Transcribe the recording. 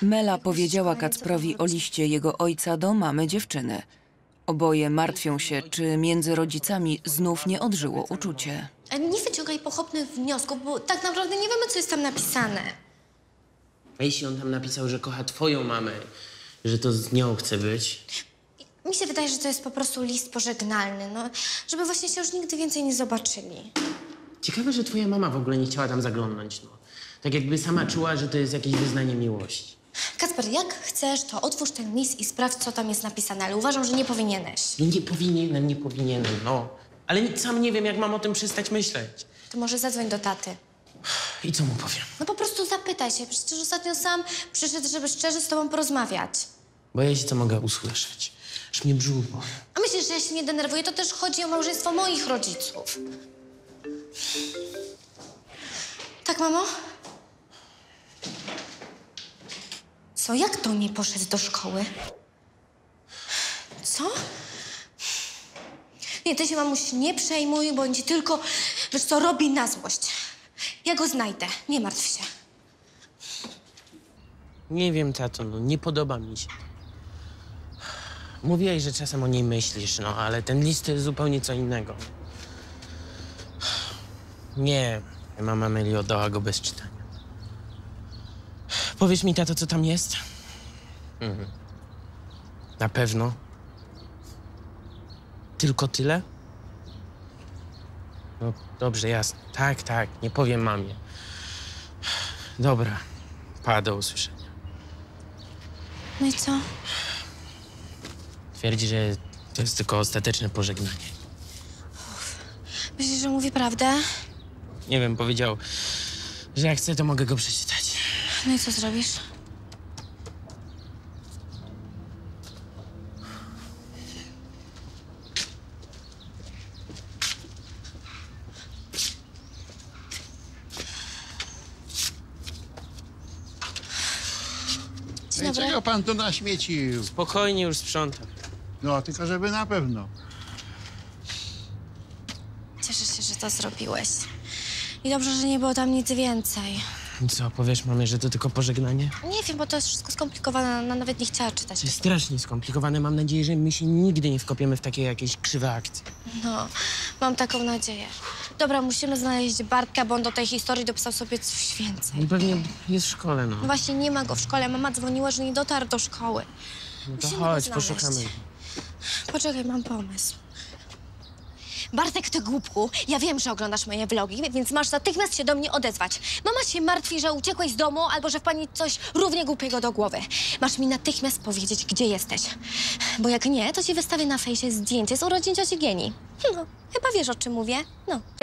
Mela powiedziała Kacprowi o liście jego ojca do mamy dziewczyny. Oboje martwią się, czy między rodzicami znów nie odżyło uczucie. Nie wyciągaj pochopnych wniosków, bo tak naprawdę nie wiemy, co jest tam napisane. A jeśli on tam napisał, że kocha twoją mamę, że to z nią chce być? Mi się wydaje, że to jest po prostu list pożegnalny, no, żeby właśnie się już nigdy więcej nie zobaczyli. Ciekawe, że twoja mama w ogóle nie chciała tam zaglądnąć, no. Tak jakby sama czuła, że to jest jakieś wyznanie miłości. Kacper, jak chcesz, to otwórz ten list i sprawdź, co tam jest napisane, ale uważam, że nie powinieneś. No nie powinienem, no. Ale sam nie wiem, jak mam o tym przestać myśleć. To może zadzwoń do taty. I co mu powiem? No po prostu zapytaj się, przecież ostatnio sam przyszedł, żeby szczerze z tobą porozmawiać. Boję się, co mogę usłyszeć. Aż mnie brzuch boli. A myślisz, że ja się nie denerwuję? To też chodzi o małżeństwo moich rodziców. Tak, mamo? Co, jak to nie poszedł do szkoły? Co? Nie, ty się, mamuś, nie przejmuj, bo on ci tylko, wiesz co, robi na złość. Ja go znajdę, nie martw się. Nie wiem, tato, no nie podoba mi się. Mówiłeś, że czasem o niej myślisz, no, ale ten list to jest zupełnie co innego. Nie, mama Meli oddała go bez czytania. Powiedz mi, tato, co tam jest? Na pewno? Tylko tyle? No dobrze, jasne. Tak, nie powiem mamie. Dobra, do usłyszenia. No i co? Twierdzi, że to jest tylko ostateczne pożegnanie. Myślisz, że mówi prawdę? Nie wiem, powiedział, że jak chcę, to mogę go przeczytać. No i co zrobisz? Dzień No i dobry. czego pan tu naśmiecił? Spokojnie, już sprzątam. No, tylko żeby na pewno. Cieszę się, że to zrobiłeś. I dobrze, że nie było tam nic więcej. I co, powiesz mamie, że to tylko pożegnanie? Nie wiem, bo to jest wszystko skomplikowane, ona nawet nie chciała czytać. To jest strasznie skomplikowane. Mam nadzieję, że my się nigdy nie wkopiemy w takie jakieś krzywe akcje. No, mam taką nadzieję. Dobra, musimy znaleźć Bartka, bo on do tej historii dopisał sobie coś więcej. On pewnie jest w szkole, no. No właśnie, nie ma go w szkole. Mama dzwoniła, że nie dotarł do szkoły. No to musimy go chodź, znaleźć. poszukamy. Poczekaj, mam pomysł. Bartek, ty głupku, ja wiem, że oglądasz moje vlogi, więc masz natychmiast się do mnie odezwać. Mama się martwi, że uciekłeś z domu albo że wpadnie coś równie głupiego do głowy. Masz mi natychmiast powiedzieć, gdzie jesteś. Bo jak nie, to ci wystawię na fejsie zdjęcie z urodzin cioci Gieni. No, chyba wiesz, o czym mówię. No,